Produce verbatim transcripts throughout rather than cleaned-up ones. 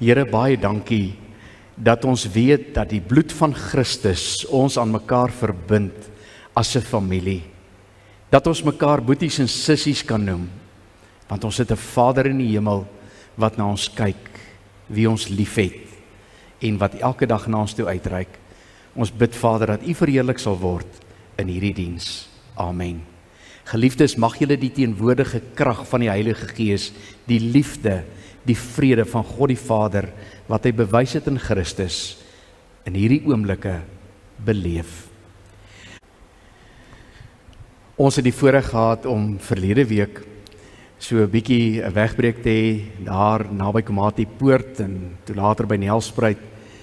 Here, baie dankie dat ons weet dat die bloed van Christus ons aan mekaar verbind as 'n familie. Dat ons mekaar boeties en sissies kan noem, want ons het 'n Vader in die hemel wat na ons kyk, wie ons liefhet en wat elke dag na ons toe uitreik. Ons bid, Vader, dat U verheerlik sal word in hierdie diens. Amen. Geliefdes, mag julle die teenwoordige krag van die Heilige Gees, die liefde, die vrede van God die Vader, wat hy bewys het in Christus, in hierdie oomblikke beleef. Ons het die voorreg gehad om verlede week so 'n bietjie 'n wegbreek te hê, daar naby Komati Poort en toe later by Nelspruit.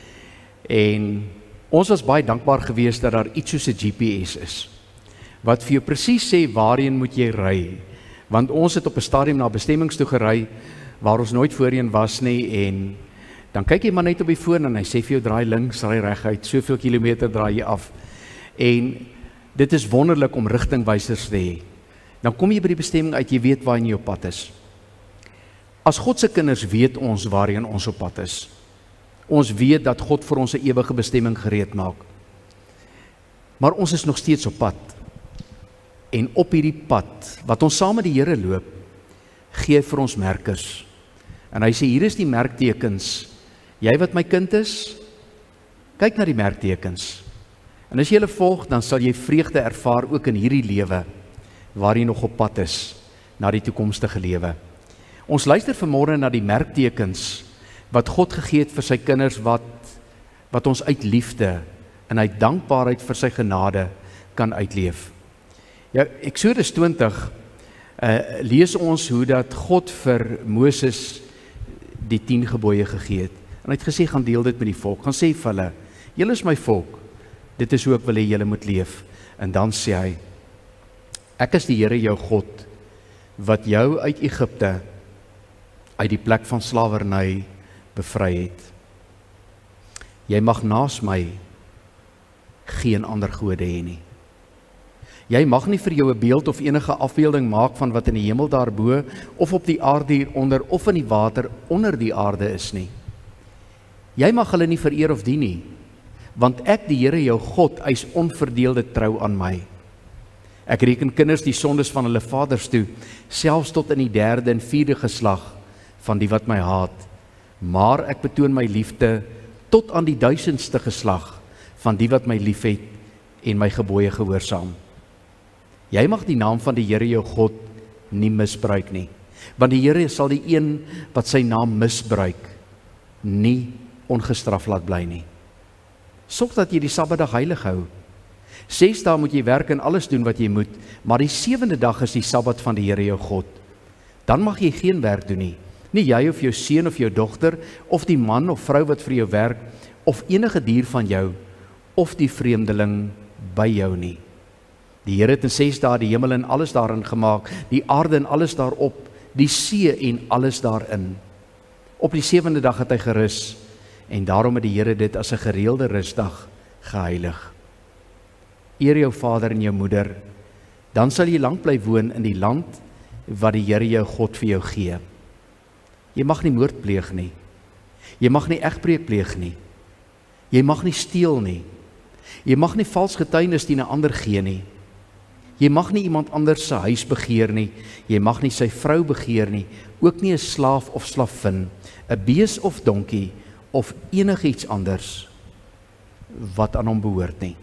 En ons was baie dankbaar geweest dat daar iets soos 'n G P S is, wat vir jou presies sê waarheen moet jy ry. Want ons het op 'n stadium na bestemmings toe gery, waar ons nooit voorheen was nie, en dan kyk jy maar net op die foon en hy sê vir jou draai links, ry reguit, soveel kilometer draai jy af. En dit is wonderlik om rigtingwysers te hê. Dan kom jy by die bestemming uit, jy weet waarheen jy op pad is. As God se kinders weet ons waarheen ons op pad is. Ons weet dat God vir ons 'n ewige bestemming gereed maak. Maar ons is nog steeds op pad. En op hierdie pad, wat ons saam met die Here loop, gee hy vir ons merkers. En hy sê, hier is die merktekens. Jy wat my kind is, kyk na die merktekens. En as jy hulle volg, dan sal jy vreugde ervaar ook in hierdie lewe, waar jy nog op pad is, na die toekomstige lewe. Ons luister vanmôre na die merktekens, wat God gegee het vir sy kinders, wat, wat ons uit liefde, en uit dankbaarheid vir sy genade, kan uitleef. Ja, Eksodus twintig, uh, lees ons hoe dat God vir Moses die tien gebooie gegee het. En hy het gesê, gaan deel dit met die volk, gaan sê vir hulle, julle is my volk, dit is hoe ek wil hê julle moet leef. En dan sê hy, ek is die Here jou God, wat jou uit Egipte, uit die plek van slawerny bevry het. Jy mag naas my geen ander gode hê nie. Jy mag nie vir jou 'n beeld of enige afbeelding maak van wat in die hemel daarbo, of op die aarde hieronder, of in die water onder die aarde is nie. Jy mag hulle nie vereer of dien nie, want ek, die Here jou God, eis onverdeelde trou aan my. Ek reken kinders die sondes van hulle vaders toe, selfs tot in die derde en vierde geslag van die wat my haat. Maar ek betoon my liefde tot aan die duisendste geslag van die wat my liefhet en my gebooie gehoorsaam. Jy mag die naam van die Here jou God nie misbruik nie, want die Here sal die een wat sy naam misbruik, nie ongestraf laat bly nie. Sorg dat jy die Sabbatdag heilig hou. Ses dae moet jy werk en alles doen wat jy moet, maar die sewende dag is die Sabbat van die Here jou God. Dan mag jy geen werk doen nie, nie jy of jou seun of jou dogter, of die man of vrou wat vir jou werk, of enige dier van jou, of die vreemdeling by jou nie. Die Here het in ses dae die hemel en alles daarin gemaak, die aarde en alles daarop, die see en alles daarin. Op die sewende dag het hy gerus, en daarom het die Here dit as 'n gereelde rusdag geheilig. Eer jou vader en jou moeder, dan sal jy lank bly woon in die land wat die Here jou God vir jou gee. Jy mag nie moord pleeg nie. Jy mag nie egbreek pleeg nie. Jy mag nie steel nie. Jy mag nie vals getuienis teen 'n ander gee nie. Jy mag nie iemand anders se huis begeer nie. Jy mag nie sy vrou begeer nie, ook nie 'n slaaf of slavin, 'n bees of donkie, of enigiets anders wat aan hom behoort nie.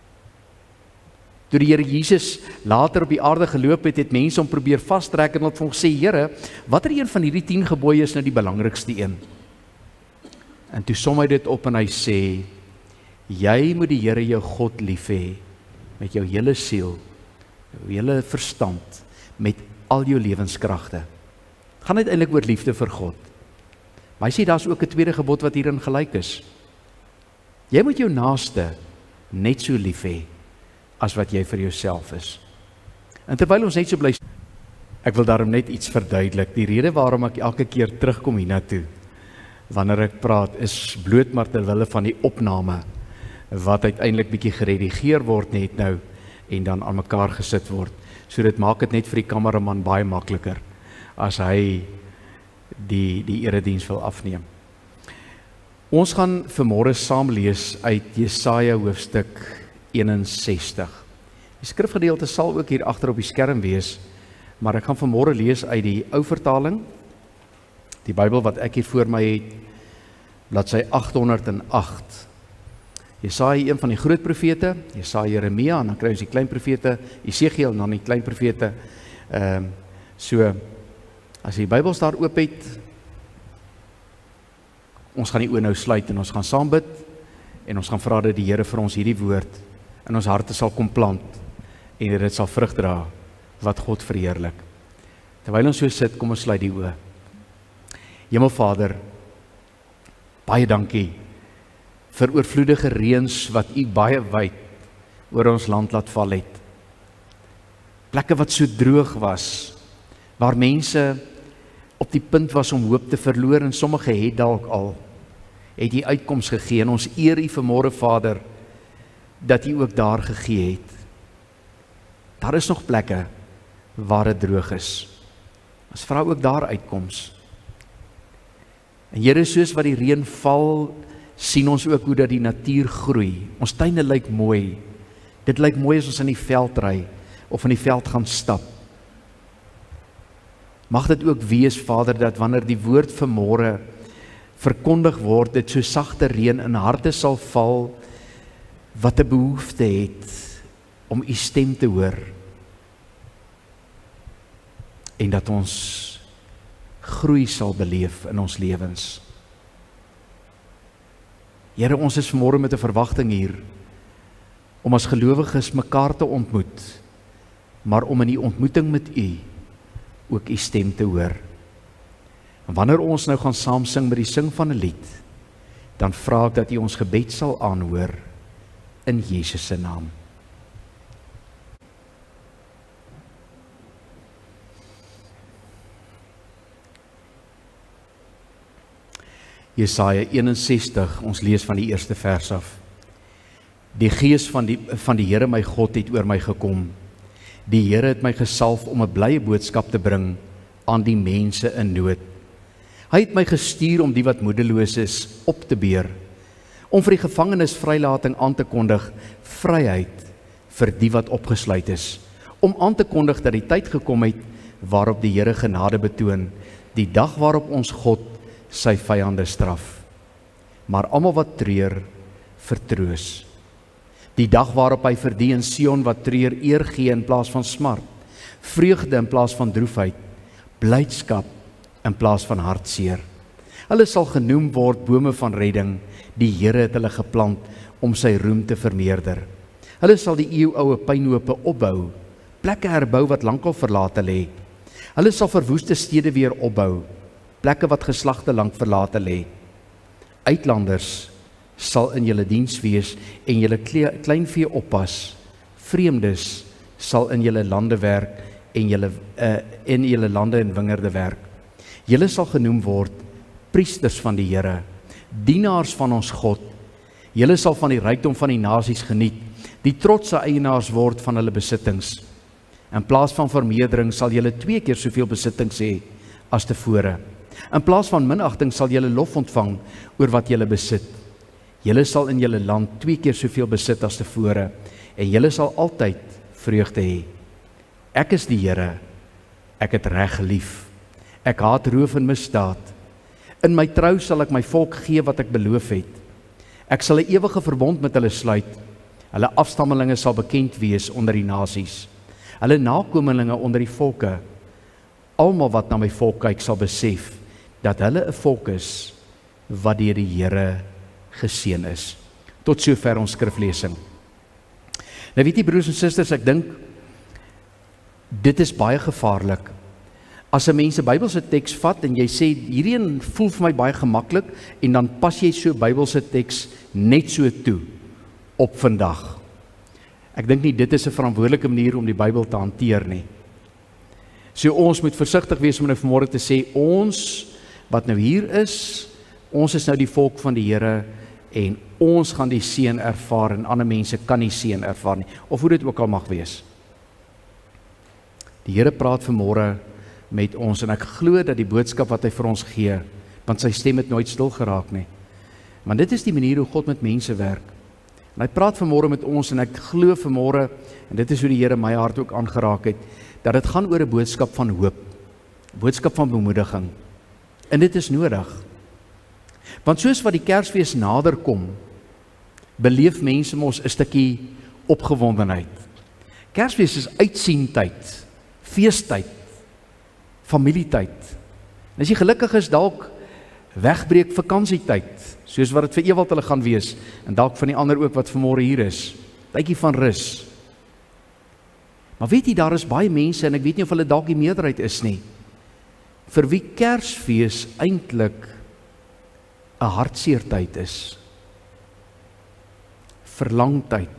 Toe die Here Jesus later op die aarde geloop het, het mense hom probeer vastrek en het vir hom gesê, Here, watter een van hierdie tien gebooie is nou die belangrikste een? En toe som hy dit op en hy sê, jy moet die Here jou God lief hê, met jou hele siel, jou hele verstand, met al jou lewenskragte. Het gaan uiteindelik oor liefde vir God. Maar hy sê, daar is ook 'n tweede gebod wat hierin gelyk is. Jy moet jou naaste net so lief hê, as wat jy vir jouself is. En terwyl ons net so bly, ek wil daarom net iets verduidelik. Die rede waarom ek elke keer terugkom hiernatoe, wanneer ek praat, is bloot maar terwille van die opname, wat uiteindelik bietjie geredigeer word net nou, en dan aan mekaar gesit word. So dit maak dit net vir die kameraman baie makliker, as hy die, die erediens wil afneem. Ons gaan vanmôre saam lees uit Jesaja hoofstuk eenensestig. Die skrifgedeelte sal ook hier agter op die skerm wees, maar ek gaan vanmôre lees uit die ou vertaling, die Bybel wat ek hier voor my het, bladsy agt honderd en agt. Jesaja, een van die groot profete, Jesaja, Jeremia, en dan kry ons die klein profete, Esegiel, en dan die klein profete. Ehm um, so, as jy die Bybels daar oop het, ons gaan die oë nou sluit en ons gaan saam bid en ons gaan vra dat die Here vir ons hierdie woord in ons harte sal kom plant en dat dit sal vrug dra wat God verheerlik. Terwyl ons so sit, kom ons sluit die oë. Hemelvader, baie dankie vir oorvloedige reëns wat U baie wyd oor ons land laat val het. Plekke wat so droog was, waar mense op die punt was om hoop te verloor en sommige het dalk al, het U uitkoms gegee en ons eer U vanmôre, Vader, dat U ook daar gegee het. Daar is nog plekke waar dit droog is. Ons vra ook daar uitkoms. En Here, soos wat die reën val, sien ons ook hoe dat die natuur groei. Ons tuine lyk mooi. Dit lyk mooi as ons in die veld ry of in die veld gaan stap. Mag dit ook wees, Vader, dat wanneer die woord vanmôre verkondig word, dit so sagte reën in harte sal val wat 'n behoefte het om U stem te hoor. En dat ons groei sal beleef in ons lewens. Here, ons is vanmôre met 'n verwagting hier om as gelowiges mekaar te ontmoet, maar om in die ontmoeting met U ook U stem te hoor. En wanneer ons nou gaan saam sing met die sing van 'n lied, dan vra ek dat U ons gebed sal aanhoor in Jesus se naam. Jesaja eenensestig, ons lees van die eerste vers af. Die gees van die, van die Here my God het oor my gekom. Die Here het my gesalf om 'n blye boodskap te bring aan die mense in nood. Hy het my gestuur om die wat moedeloos is op te beur, om vir die gevangenes vrylating aan te kondig, vryheid vir die wat opgesluit is, om aan te kondig dat die tyd gekom het waarop die Here genade betoon, die dag waarop ons God sy vyande straf, maar almal wat treur, vertroos. Die dag waarop hy vir die in Sion wat treur eer gee in plaas van smart, vreugde in plaas van droefheid, blydskap in plaas van hartseer. Hulle sal genoem word bome van redding, die Here het hulle geplant om sy roem te vermeerder. Hulle sal die eeuoue pynhope opbou, plekke herbou wat lankal verlate lê. Hulle sal verwoeste stede weer opbou, plekke wat geslagte lank verlate lê. Uitlanders sal in julle diens wees en julle kleinvee oppas. Vreemdes sal in julle lande werk en julle uh, in julle lande en wingerde werk. Julle sal genoem word priesters van die Here, dienaars van ons God. Julle sal van die rykdom van die nasies geniet, die trotse eienaars word van hulle besittings. In plaas van vermeerdering sal julle twee keer soveel besittings hê as tevore. In plaas van minagting sal julle lof ontvang oor wat julle besit. Julle sal in julle land twee keer soveel besit as tevore, en julle sal altyd vreugde hê. Ek is die Here, ek het reg lief. Ek haat roof en misdaad. In my trou sal ek my volk gee wat ek beloof het. Ek sal 'n ewige verbond met hulle sluit. Hulle afstammelinge sal bekend wees onder die nasies. Hulle nakomelinge onder die volke. Almal wat na my volk kyk sal besef dat hulle 'n volk is wat deur die Here geseën is. Tot sover ons skriflesing. Nou weet jy broers en susters, ek dink dit is baie gevaarlik. As 'n mens 'n Bybelse teks vat en jy sê hierdie een voel vir my baie gemaklik en dan pas jy so Bybelse teks net so toe op vandag. Ek dink nie dit is 'n verantwoordelike manier om die Bybel te hanteer nie. So ons moet versigtig wees om nou vanmôre te sê ons wat nou hier is, ons is nou die volk van die Here en ons gaan die seën ervaar en ander mense kan nie seën ervaar nie, of hoe dit ook al mag wees. Die Here praat vanmôre met ons en ek glo dat die boodskap wat hy vir ons gee, want sy stem het nooit stil geraak nie, Maar dit is die manier hoe God met mense werk. En hy praat vanmôre met ons en ek glo vanmôre, en dit is hoe die Here my hart ook aangeraak het, dat dit gaan oor 'n boodskap van hoop, 'n boodskap van bemoediging. En dit is nodig. Want soos wat die Kersfees nader kom, beleef mense mos 'n stukkie opgewondenheid. Kersfees is uitsientyd, feestyd, familietyd. En as jy gelukkig is, dalk wegbreek vakansietyd, soos wat dit vir Ewald hulle gaan wees, en dalk van die ander ook wat vanmôre hier is, tydjie van rus. Maar weet jy, daar is baie mense, en ek weet nie of hulle dalk die meerderheid is nie, vir wie Kersfees eintlik 'n hartseertyd is. Verlangtyd,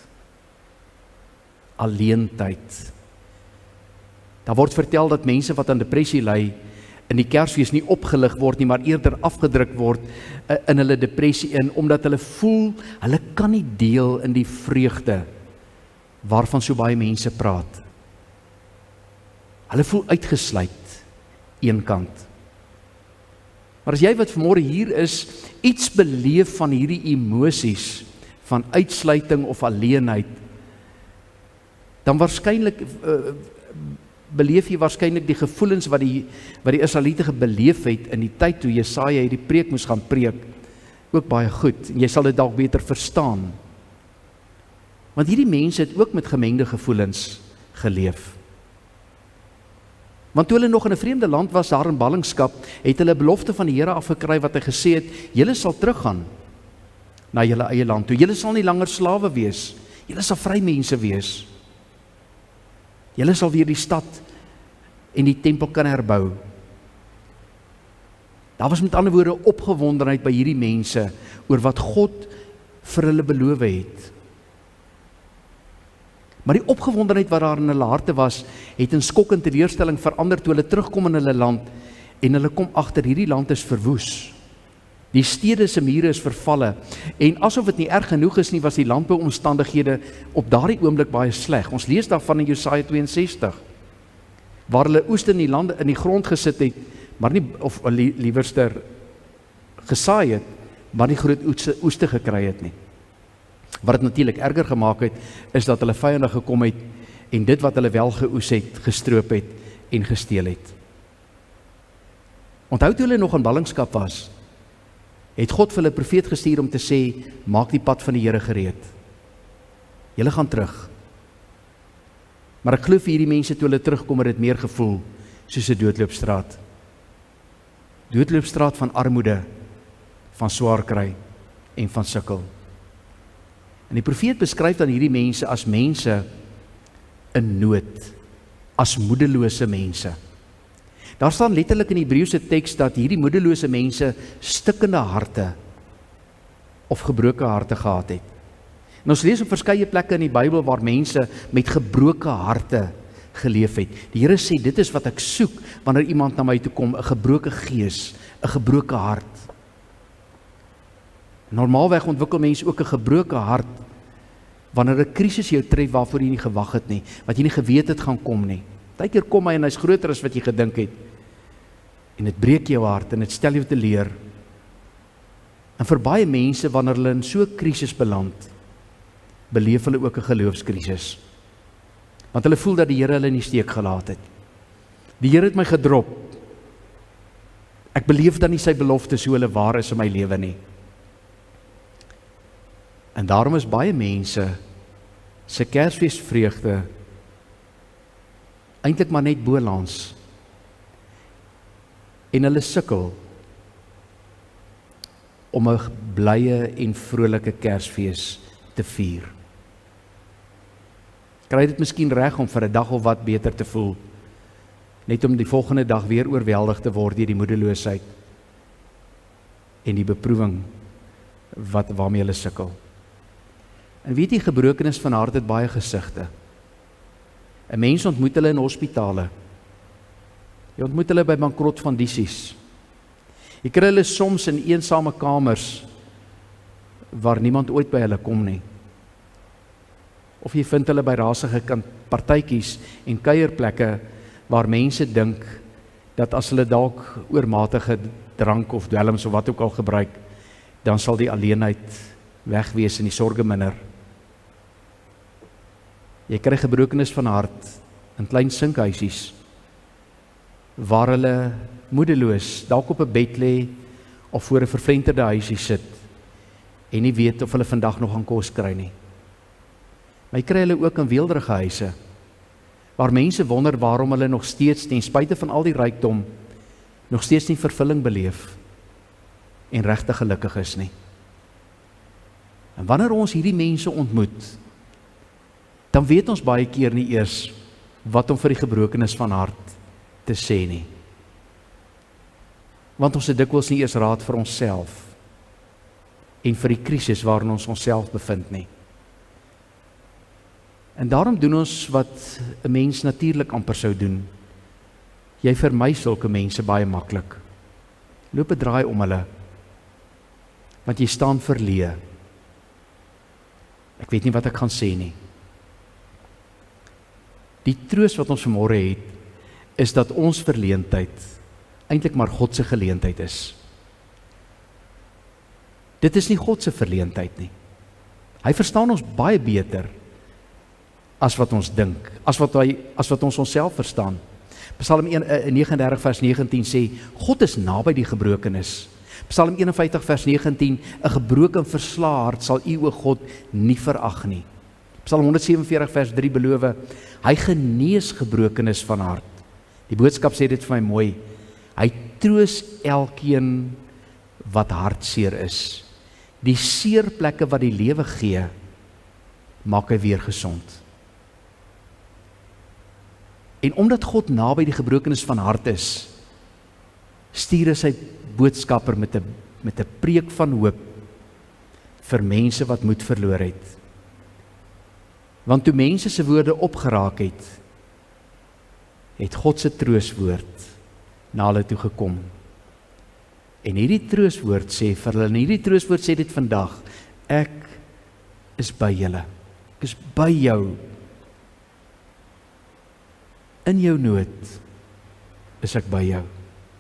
alleentyd. Daar word vertel dat mense wat aan depressie ly, in die Kersfees nie opgelig word nie, maar eerder afgedruk word uh, in hulle depressie in, omdat hulle voel, hulle kan nie deel in die vreugde waarvan so baie mense praat. Hulle voel uitgesluit, eenkant. Maar as jy wat vanmôre hier is, iets beleef van hierdie emosies, van uitsluiting of alleenheid, dan waarskynlik uh, beleef jy waarskynlik die gevoelens wat die wat die Israeliete beleef het in die tyd toe Jesaja hierdie preek moes gaan preek, ook baie goed. En jy sal dit dalk beter verstaan. Want hierdie mense het ook met gemengde gevoelens geleef. Want toe hulle nog in 'n vreemde land was, daar in ballingskap, het hulle 'n belofte van die Here afgekry wat hy gesê het, julle sal teruggaan na julle eie land toe. Julle sal nie langer slawe wees. Julle sal vry mense wees. Julle sal weer die stad en die tempel kan herbou. Daar was met ander woorde opgewondenheid by hierdie mense oor wat God vir hulle beloof het. Maar die opgewondenheid wat daar in hulle harte was, het in skok en teleurstelling verander toe hulle terugkom in hulle land en hulle kom agter hierdie land is verwoes. Die stede se mure is vervalle en asof dit nie erg genoeg is nie, was die landbouomstandighede op daardie oomblik baie sleg. Ons lees daarvan in Jesaja twee en sestig, waar hulle oes in die lande in die grond gesit het, maar nie of li, liewerster gesaai het, maar nie groot oeste, oeste gekry het nie. Wat dit natuurlik erger gemaak het, is dat hulle vyande gekom het en dit wat hulle wel geoes het, gestroop het en gesteel het. Onthou toe hulle nog in ballingskap was, het God vir hulle profeet gestuur om te sê, maak die pad van die Here gereed. Julle gaan terug. Maar ek glo vir hierdie mense toe hulle terugkom, het dit meer gevoel soos 'n doodloopstraat. Doodloopstraat van armoede, van swaar kry en van sukkel. En die profeet beskryf dan hierdie mense as mense in nood, as moedelose mense. Daar staan letterlik in die Hebreëse teks dat hierdie moedelose mense stikkende harte of gebroke harte gehad het. En ons lees op verskeie plekke in die Bybel waar mense met gebroke harte geleef het. Die Here sê, dit is wat ek soek wanneer iemand na my toe kom, 'n gebroke gees, 'n gebroke hart. Normaalweg ontwikkel mense ook 'n gebroke hart wanneer 'n krisis jou tref waarvoor jy nie gewag het nie, wat jy nie geweet het gaan kom nie. Partykeer kom hy en hy's groter as wat jy gedink het. En dit breek jou hart en dit stel jou teleur. En vir baie mense wanneer hulle in so 'n krisis beland, beleef hulle ook 'n geloofskrisis. Want hulle voel dat die Here hulle in die steek gelaat het. Die Here het my gedrop. Ek beleef dan nie sy beloftes so hulle waar is in my lewe nie. En daarom is baie mense se Kersfeesvreugde eintlik maar net bolans. En hulle sukkel om 'n blye en vrolike Kersfees te vier. Kry dit miskien reg om vir 'n dag of wat beter te voel, net om die volgende dag weer oorweldig te word deur die moedeloosheid en die beproewing wat waarmee hulle sukkel. En weet jy, gebrokenis van hart het baie gesigte. 'n Mens ontmoet hulle in hospitale. Jy ontmoet hulle by bankrotfondisies. Jy kry hulle soms in eensame kamers waar niemand ooit by hulle kom nie. Of jy vind hulle by rasige partytjies en kuierplekke waar mense dink dat as hulle dalk oormatige drank of dwelms of wat ook al gebruik, dan sal die alleenheid wegwees en die sorge minder. Jy kry gebrokenis van hart in klein sinkhuisies, waar hulle moedeloos, dalk op 'n bed lê, of voor 'n vervlenterde huisie sit, en nie weet of hulle vandag nog gaan kos kry nie. Maar jy kry hulle ook in weelderige huise, waar mense wonder waarom hulle nog steeds, ten spyte van al die rykdom, nog steeds nie vervulling beleef, en regtig gelukkig is nie. En wanneer ons hierdie mense ontmoet, dan weet ons baie keer nie eers wat om vir die gebrokenis van hart te sê nie. Want ons het dikwels nie eers raad vir onsself en vir die krisis waarin ons onsself bevind nie. En daarom doen ons wat 'n mens natuurlik amper sou doen. Jy vermy sulke mense baie maklik. Loop 'n draai om hulle, want jy staan verleë. Ek weet nie wat ek gaan sê nie. Die troos wat ons vanmôre het, is dat ons verleentheid eintlik maar God se geleentheid is. Dit is nie God se verleentheid nie. Hy verstaan ons baie beter as wat ons dink, as wat hy as wat ons onsself verstaan. Psalm negenendertig vers negentien sê, God is naby die gebrokenis. Psalm een en vyftig vers negentien, 'n gebroken verslae hart sal U, o God, nie verag nie. Psalm honderd sewe en veertig vers drie beloof, hy genees gebrokenis van hart. Die boodskap sê dit vir my mooi, hy troos elkeen wat hartseer is. Die seerplekke wat die lewe gee, maak hy weer gesond. En omdat God naby die gebrokenis van hart is, stuur hy sy boodskapper met 'n met 'n preek van hoop vir mense wat moed verloor het. Want toe mense se woorde opgeraak het, het God se troostwoord na hulle toe gekom. En hierdie troostwoord sê vir hulle, en hierdie troostwoord sê dit vandag, ek is by julle. Ek is by jou. In jou nood is ek by jou.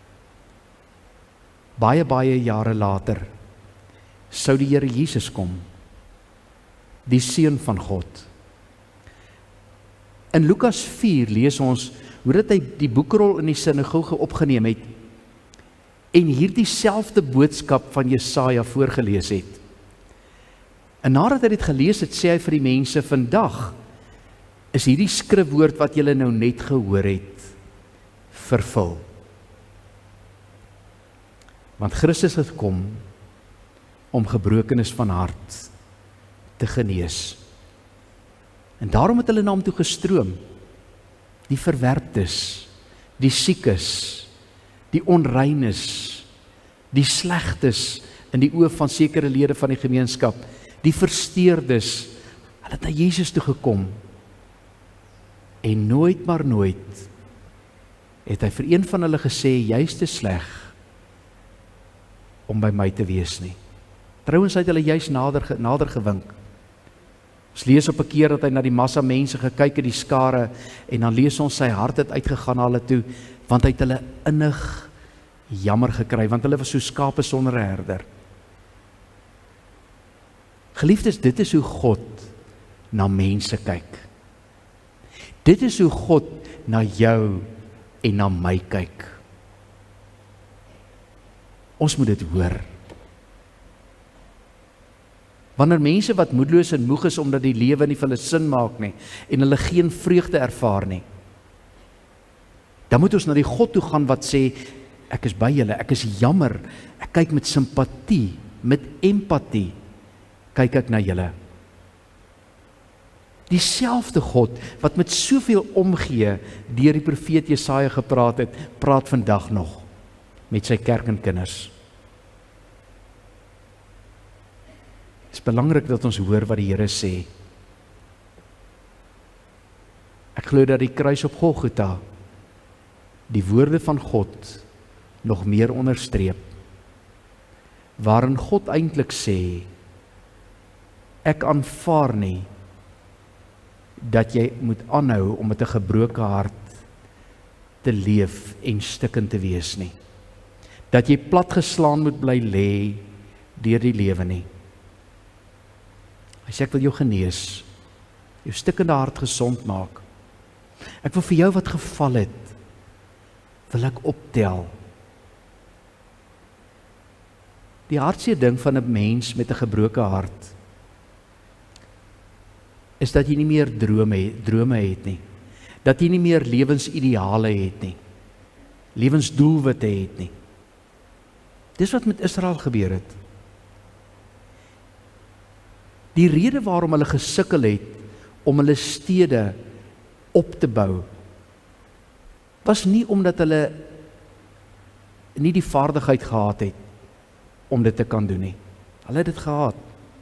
Baie, baie jare later sou die Here Jesus kom, die Seun van God. In Lukas vier lees ons hoe dat hy die boekrol in die sinagoge opgeneem het en hierdie selfde boodskap van Jesaja voorgelees het. En nadat hy dit gelees het, sê hy vir die mense, vandag is hierdie skrifwoord wat julle nou net gehoor het, vervul. Want Christus het gekom om gebrokenis van hart te genees. En daarom het hulle na hom toe gestroom, die verwerptes, die siekes, die onreines, die slegtes in die oë van sekere lede van die gemeenskap, die versteurdes, hulle het na Jesus toe gekom. En nooit maar nooit het hy vir een van hulle gesê, jy is te sleg om by my te wees nie. Trouwens het hulle juist nader, nader gewink. Ons lees op 'n keer dat hy na die massa mense gekyk het, die skare, en dan lees ons sy hart het uitgegaan na hulle toe, want hy het hulle innig jammer gekry, want hulle was so skape sonder 'n herder. Geliefdes, dit is hoe God na mense kyk. Dit is hoe God na jou en na my kyk. Ons moet dit hoor. Wanneer mense wat moedeloos en moeg is omdat die lewe nie vir hulle sin maak nie en hulle geen vreugde ervaar nie, dan moet ons na die God toe gaan wat sê, ek is by julle, ek is jammer, ek kyk met simpatie, met empatie, kyk ek na julle. Dieselfde God wat met soveel omgee deur die profeet Jesaja gepraat het, praat vandag nog met sy kerk en kinders. Het is belangrik dat ons hoor wat die Here sê. Ek glo dat die kruis op Golgotha die woorde van God nog meer onderstreep, waarin God eintlik sê, ek aanvaar nie dat jy moet aanhou om met 'n gebroke hart te leef en stikkend te wees nie. Dat jy platgeslaan moet bly lê, deur die lewe nie. Hy sê, ek wil jou genees, jou stikkende hart gesond maak. Ek wil vir jou wat geval het, wil ek optel. Die hartseer ding van 'n mens met 'n gebroke hart, is dat jy nie meer drome, drome het nie. Dat jy nie meer lewensideale het nie. Lewensdoelwitte het nie. Dis wat met Israel gebeur het. Die rede waarom hulle gesukkel het om hulle stede op te bou, was nie omdat hulle nie die vaardigheid gehad het om dit te kan doen nie. Hulle het dit gehad.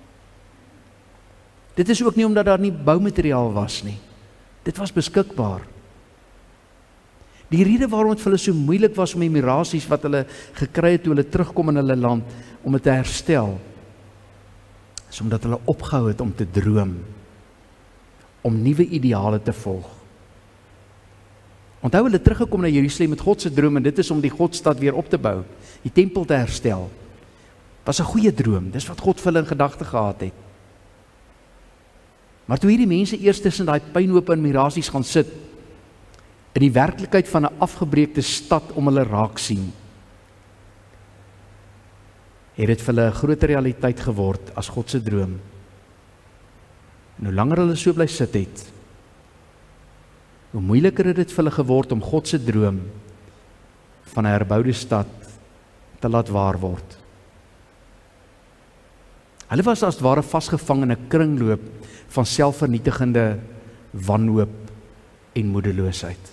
Dit is ook nie omdat daar nie boumateriaal was nie. Dit was beskikbaar. Die rede waarom het vir hulle so moeilik was om die mirasies wat hulle gekry het toe hulle terugkom in hulle land, om dit te herstel, is omdat hulle opgehou het om te droom, om nuwe ideale te volg. Onthou hulle teruggekom na Jerusalem met God se droom, en dit is om die Godstad weer op te bou, die tempel te herstel. Was 'n goeie droom, dis wat God vir hulle in gedagte gehad het. Maar toe hierdie mense eers tussen daai pynhope en mirasies gaan sit, in die werklikheid van 'n afgebreekte stad om hulle raak sien, het dit vir hulle 'n groter realiteit geword as God se droom. En hoe langer hulle so bly sit het, hoe moeiliker het dit vir hulle geword om God se droom van 'n herboude stad te laat waar word. Hulle was as ware vasgevang in 'n kringloop van selfvernietigende wanhoop en moedeloosheid.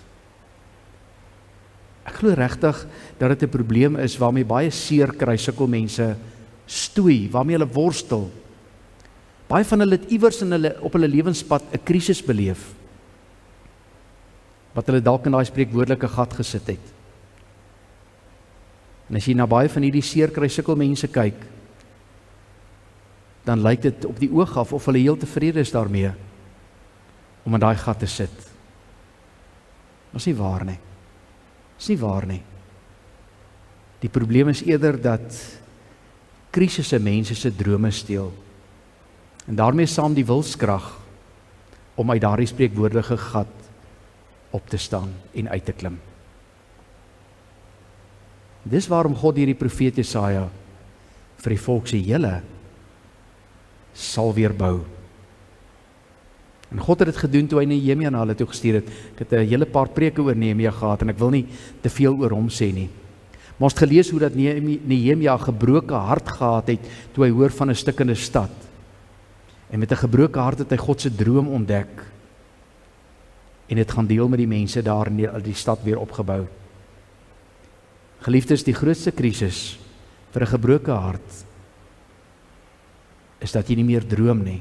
Ek glo regtig dat dit 'n probleem is waarmee baie seer kry sukkel mense stoei, waarmee hulle worstel. Baie van hulle het iewers in hulle op hulle lewenspad 'n krisis beleef, wat hulle dalk in daai spreekwoordelike gat gesit het. En as jy na baie van hierdie seer kry sukkel mense kyk, dan lyk dit op die oog af of hulle heel tevrede is daarmee om in daai gat te sit. Dat is nie waar nie. Dat is nie waar nie. Die probleem is eerder dat krisisse mense se drome steel. En daarmee saam die wilskrag om uit daardie spreekwoordige gat op te staan en uit te klim. Dis waarom God hierdie profeet Jesaja vir die volk sê, julle sal weer bou. En God het dit gedoen toe hy Nehemia na hulle toe gestuur het. Ek het 'n hele paar preke oor Nehemia gehad en ek wil nie te veel oor hom sê nie. Maar ons het gelees hoe dat Nehemia 'n gebroke hart gehad het toe hy hoor van 'n stikkende stad. En met 'n gebroke hart het hy God se droom ontdek en het gaan deel met die mense daar in die, die stad weer opgebou. Geliefdes, die grootste krisis vir 'n gebroke hart is dat jy nie meer droom nie.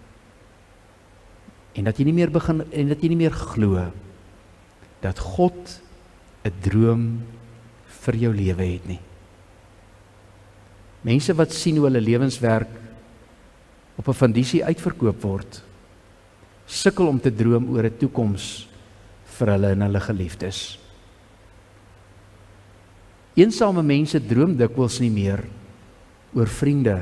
En dat jy nie meer begin en dat jy nie meer glo dat God 'n droom vir jou lewe het nie. Mense wat sien hoe hulle lewenswerk op 'n fantasie uitverkoop word, sukkel om te droom oor 'n toekoms vir hulle en hulle geliefdes. Eensame mense droom dikwels nie meer oor vriende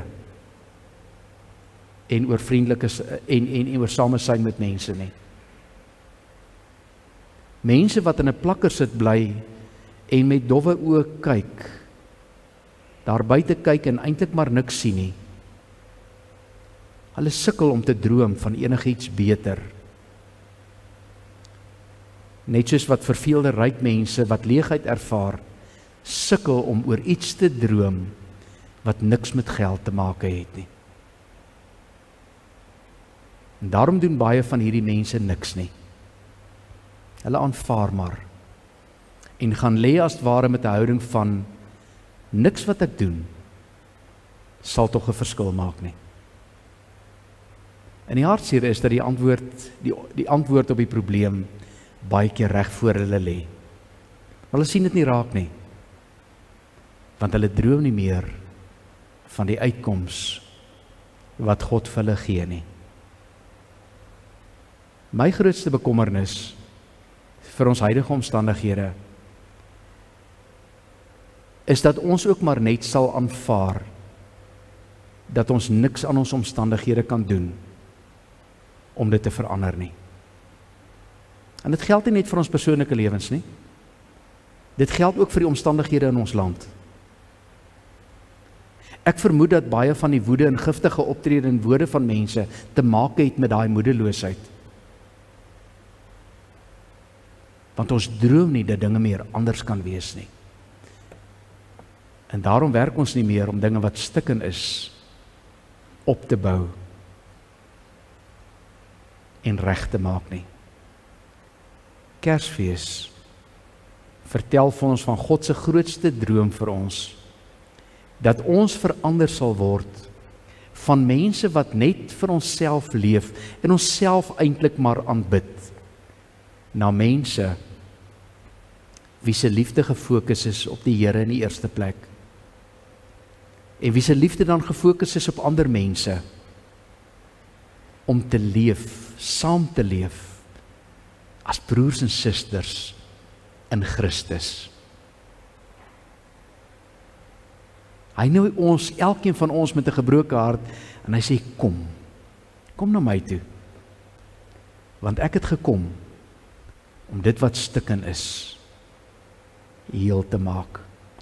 en oor vriendelike en, en, en oor samesyn met mense nie. Mense wat in 'n plakker sit bly en met dowwe oë kyk, daar buite kyk en eintlik maar niks sien nie. Hulle sukkel om te droom van enigiets beter. Net soos wat verveelde ryk mense wat leegheid ervaar, sukkel om oor iets te droom wat niks met geld te maak het nie. En daarom doen baie van hierdie mense niks nie. Hulle aanvaar maar en gaan lê as ware met 'n houding van niks wat ek doen sal tog 'n verskil maak nie. En die hartseer is dat die antwoord die, die antwoord op die probleem baie keer reg voor hulle lê. Hulle sien dit nie raak nie, want hulle droom nie meer van die uitkoms wat God vir hulle gee nie. My grootste bekommernis vir ons huidige omstandighede is dat ons ook maar net sal aanvaar dat ons niks aan ons omstandighede kan doen om dit te verander nie. En dit geld nie net vir ons persoonlike lewens nie. Dit geld ook vir die omstandighede in ons land. Ek vermoed dat baie van die woede en giftige optrede en woorde van mense te maak het met daai moedeloosheid. Want ons droom nie dat dinge meer anders kan wees nie. En daarom werk ons nie meer om dinge wat stukken is, op te bou en reg te maak nie. Kersfees vertel vir ons van God se grootste droom vir ons, dat ons verander sal word van mense wat net vir onsself leef en onsself eintlik maar aanbid, na mense wie se liefde gefokus is op die Here in die eerste plek, en wie se liefde dan gefokus is op ander mense, om te leef, saam te leef, as broers en susters in Christus. Hy nooi ons, elkeen van ons met 'n gebroke hart, en hy sê, kom, kom na my toe, want ek het gekom, om dit wat stukken is, heel te maak,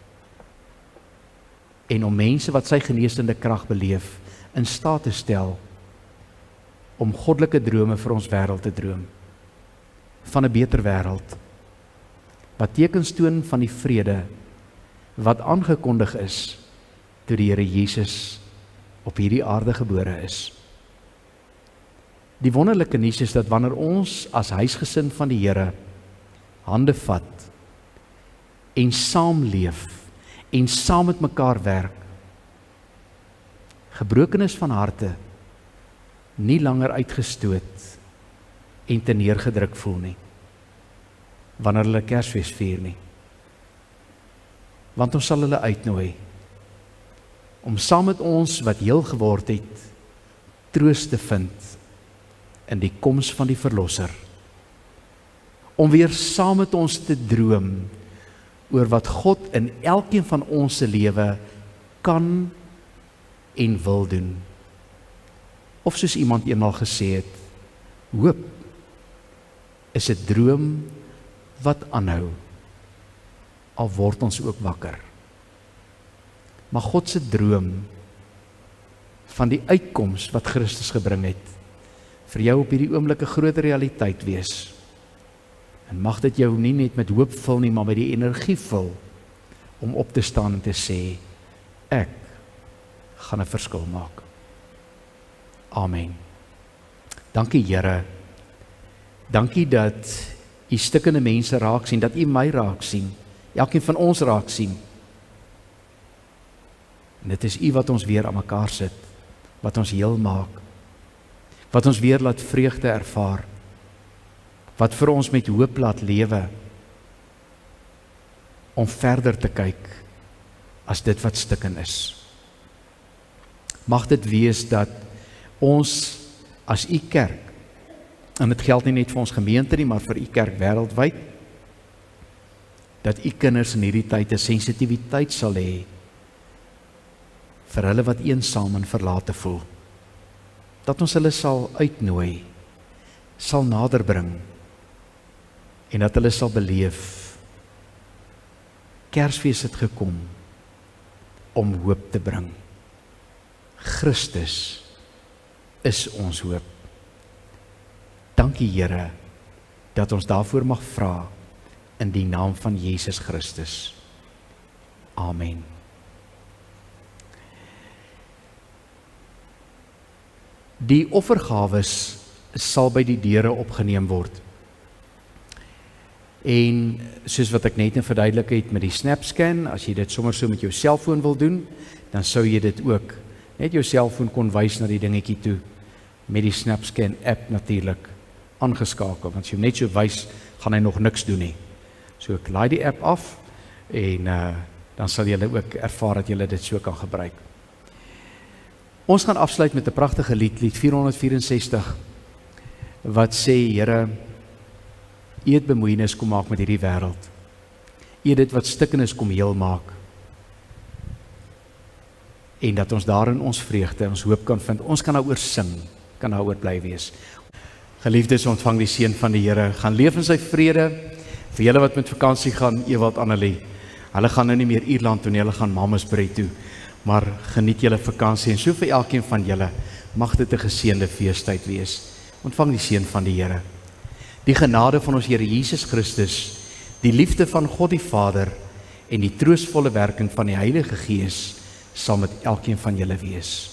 en om mense wat sy geneesende krag beleef, in staat te stel, om goddelike drome vir ons wêreld te droom, van 'n beter wêreld, wat tekens toon van die vrede, wat aangekondig is, toe die Here Jesus op hierdie aarde gebore is. Die wonderlike nuus is dat wanneer ons as huisgesin van die Here hande vat en saamleef en saam met mekaar werk, gebrokenis van harte nie langer uitgestoot en te neergedruk voel nie, wanneer hulle Kersfees vier nie. Want ons sal hulle uitnooi om saam met ons wat heel geword het, troos te vind in die koms van die Verlosser. Om weer saam met ons te droom oor wat God in elkeen van ons se lewe kan en wil doen. Of soos iemand eenmaal gesê het, hoop is 'n droom wat aanhou, al word ons ook wakker. Maar God se droom van die uitkoms wat Christus gebring het, vir jou op hierdie oomblik 'n groot realiteit wees. En mag dit jou nie net met hoop vul nie, maar met die energie vul, om op te staan en te sê, ek gaan 'n verskil maak. Amen. Dankie Here, dankie dat U stikkende mense raak sien, dat U my raak sien, elkeen van ons raak sien. En dit is U wat ons weer aan mekaar sit, wat ons heel maak, wat ons weer laat vreugde ervaar, wat vir ons met hoop laat lewe, om verder te kyk as dit wat stikken is. Mag dit wees dat ons as U kerk, en dit geld nie net vir ons gemeente nie, maar vir U kerk wêreldwyd, dat U kinders in hierdie tyd 'n sensitiwiteit sal hê vir hulle wat eensaam en verlate voel. Dat ons hulle sal uitnooi, sal naderbring, en dat hulle sal beleef, Kersfees het gekom om hoop te bring. Christus is ons hoop. Dankie Here, dat ons daarvoor mag vra, in die naam van Jesus Christus. Amen. Die offergawes sal by die deure opgeneem word. En soos wat ek net verduidelik het met die SnapScan, as jy dit sommer so met jou selfoon wil doen, dan sou jy dit ook net jou selfoon kon wys na die dingetjie toe, met die SnapScan app natuurlik aangeskakel, want as jy net so wys, gaan hy nog niks doen nie. So ek laai die app af, en uh, dan sal julle ook ervaar dat julle dit so kan gebruik. Ons gaan afsluit met 'n pragtige lied, lied vier honderd vierensestig, wat sê, Here, U het bemoeienis kom maak met hierdie wêreld. U het dit wat stikken is kom heel maak. en dat ons daarin ons vreugde, ons hoop kan vind. Ons kan daaroor sing, kan daaroor bly wees. Geliefdes, ontvang die seën van die Here. Gaan leef in sy vrede. Vir julle wat met vakansie gaan, Ewald, Annelie, hulle gaan nou nie meer Ierland toe nie, hulle gaan Mamasbury toe. Maar geniet julle vakansie en so vir elkeen van julle, mag dit 'n geseënde feestyd wees. Ontvang die seën van die Here. Die genade van ons Here Jesus Christus, die liefde van God die Vader en die troostvolle werking van die Heilige Gees sal met elkeen van julle wees.